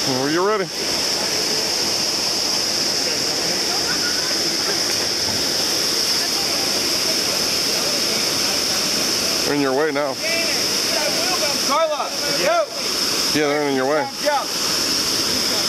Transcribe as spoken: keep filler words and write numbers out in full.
When you're ready. They're in your way now. Carla, go! Yeah, they're in your way. Jump.